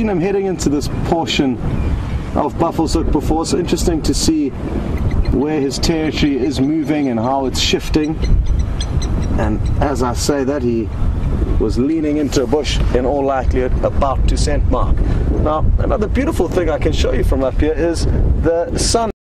Seen him heading into this portion of Buffelshoek before, so interesting to see where his territory is moving and how it's shifting. And as I say that, he was leaning into a bush, in all likelihood about to scent mark. Now, another beautiful thing I can show you from up here is the sun